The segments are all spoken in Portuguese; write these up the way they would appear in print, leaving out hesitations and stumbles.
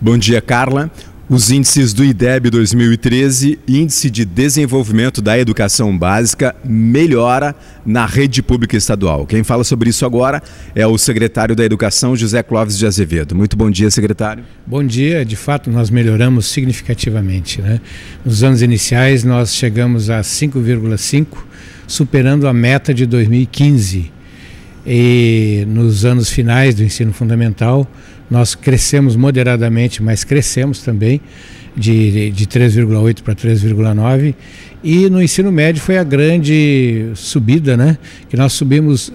Bom dia, Carla. Os índices do IDEB 2013, Índice de Desenvolvimento da Educação Básica, melhora na rede pública estadual. Quem fala sobre isso agora é o secretário da Educação, José Clóvis de Azevedo. Muito bom dia, secretário. Bom dia. De fato, nós melhoramos significativamente, né? Nos anos iniciais, nós chegamos a 5,5, superando a meta de 2015. E nos anos finais do ensino fundamental, nós crescemos moderadamente, mas crescemos também de 3,8 para 3,9. E no ensino médio foi a grande subida, né? Que nós subimos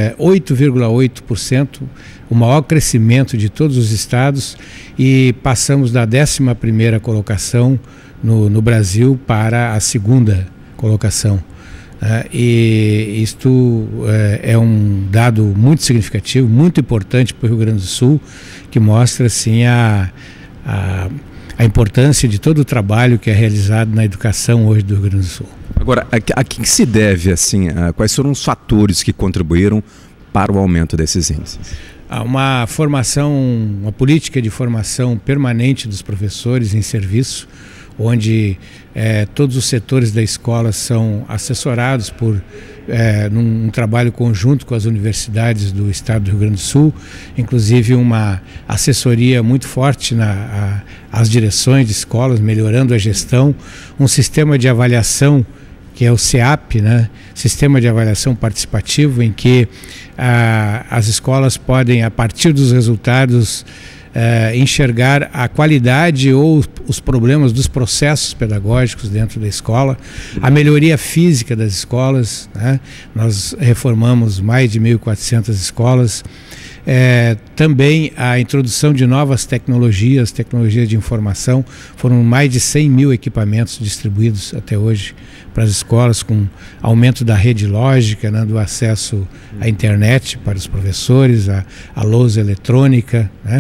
8,8%, o maior crescimento de todos os estados, e passamos da 11ª colocação no Brasil para a 2ª colocação. E isto é um dado muito significativo, muito importante para o Rio Grande do Sul, que mostra assim a importância de todo o trabalho que é realizado na educação hoje do Rio Grande do Sul. Agora, a que se deve, assim, quais foram os fatores que contribuíram para o aumento desses índices? Uma política de formação permanente dos professores em serviço, onde todos os setores da escola são assessorados num trabalho conjunto com as universidades do estado do Rio Grande do Sul, inclusive uma assessoria muito forte às direções de escolas, melhorando a gestão, um sistema de avaliação que é o SEAP, né? Sistema de Avaliação Participativo, em que as escolas podem, a partir dos resultados, enxergar a qualidade ou os problemas dos processos pedagógicos dentro da escola, a melhoria física das escolas, né? Nós reformamos mais de 1.400 escolas, também a introdução de novas tecnologias de informação. Foram mais de 100 mil equipamentos distribuídos até hoje para as escolas, com aumento da rede lógica, né, do acesso à internet para os professores, a lousa eletrônica, né?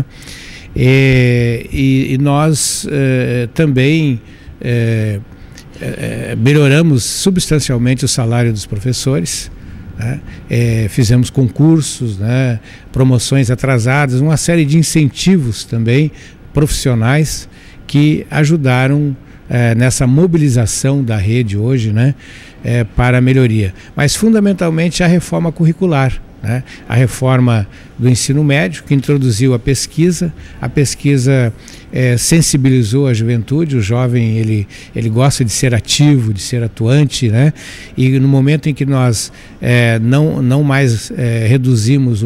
E nós também melhoramos substancialmente o salário dos professores, né? Fizemos concursos, né, promoções atrasadas, uma série de incentivos também profissionais que ajudaram nessa mobilização da rede hoje, né, para a melhoria. Mas fundamentalmente a reforma curricular, né? A reforma do ensino médio, que introduziu a pesquisa sensibilizou a juventude. O jovem ele gosta de ser ativo, de ser atuante, né? E no momento em que nós não mais reduzimos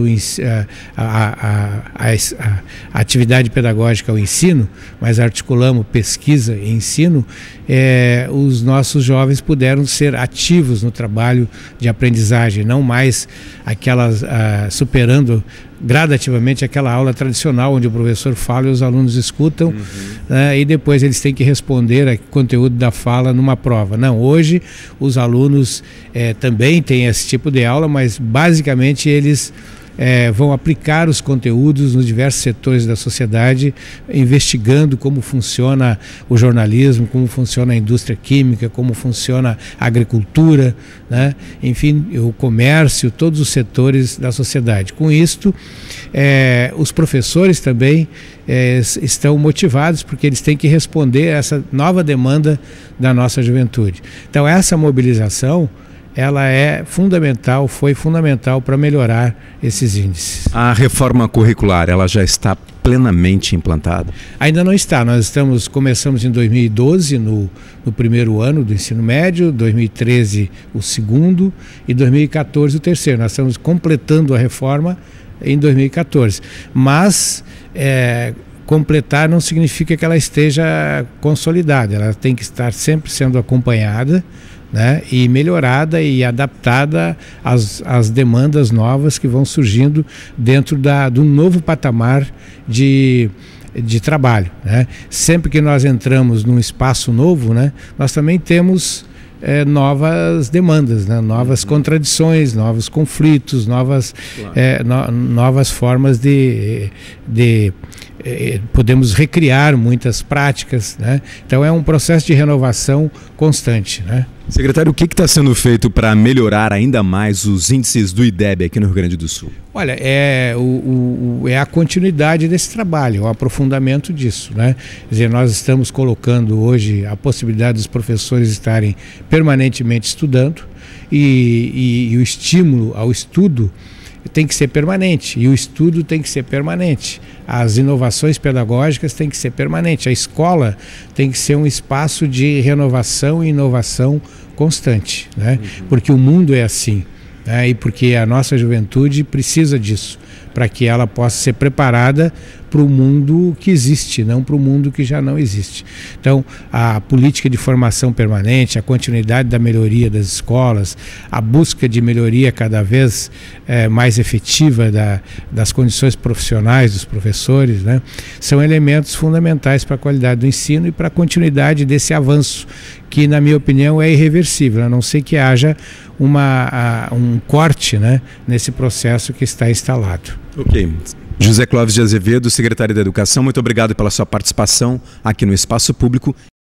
a atividade pedagógica ao ensino, mas articulamos pesquisa e ensino, os nossos jovens puderam ser ativos no trabalho de aprendizagem, não mais superando gradativamente aquela aula tradicional onde o professor fala e os alunos escutam, e depois eles têm que responder o conteúdo da fala numa prova. Não, hoje os alunos também têm esse tipo de aula, mas basicamente eles vão aplicar os conteúdos nos diversos setores da sociedade, investigando como funciona o jornalismo, como funciona a indústria química, como funciona a agricultura, né? Enfim, o comércio, todos os setores da sociedade. Com isto, os professores também estão motivados, porque eles têm que responder a essa nova demanda da nossa juventude. Então, essa mobilização ela foi fundamental para melhorar esses índices. A reforma curricular, ela já está plenamente implantada? Ainda não está. Nós começamos em 2012, no primeiro ano do ensino médio, 2013 o segundo e 2014 o terceiro. Nós estamos completando a reforma em 2014. Mas completar não significa que ela esteja consolidada. Ela tem que estar sempre sendo acompanhada, né, e melhorada e adaptada às demandas novas que vão surgindo dentro de um novo patamar de trabalho, né? Sempre que nós entramos num espaço novo, né, nós também temos novas demandas, né, novas contradições, novos conflitos, novas formas de podemos recriar muitas práticas, né? Então é um processo de renovação constante, né? Secretário, o que está sendo feito para melhorar ainda mais os índices do IDEB aqui no Rio Grande do Sul? Olha, é a continuidade desse trabalho, o aprofundamento disso, né? Quer dizer, nós estamos colocando hoje a possibilidade dos professores estarem permanentemente estudando e o estímulo ao estudo tem que ser permanente, e o estudo tem que ser permanente, as inovações pedagógicas têm que ser permanentes, a escola tem que ser um espaço de renovação e inovação constante, né? Porque o mundo é assim, né? E porque a nossa juventude precisa disso, para que ela possa ser preparada para o mundo que existe, não para o mundo que já não existe. Então, a política de formação permanente, a continuidade da melhoria das escolas, a busca de melhoria cada vez mais efetiva das condições profissionais dos professores, né, são elementos fundamentais para a qualidade do ensino e para a continuidade desse avanço, que, na minha opinião, é irreversível, a não ser que haja um corte, né, nesse processo que está instalado. Ok. José Clóvis de Azevedo, secretário da Educação, muito obrigado pela sua participação aqui no Espaço Público.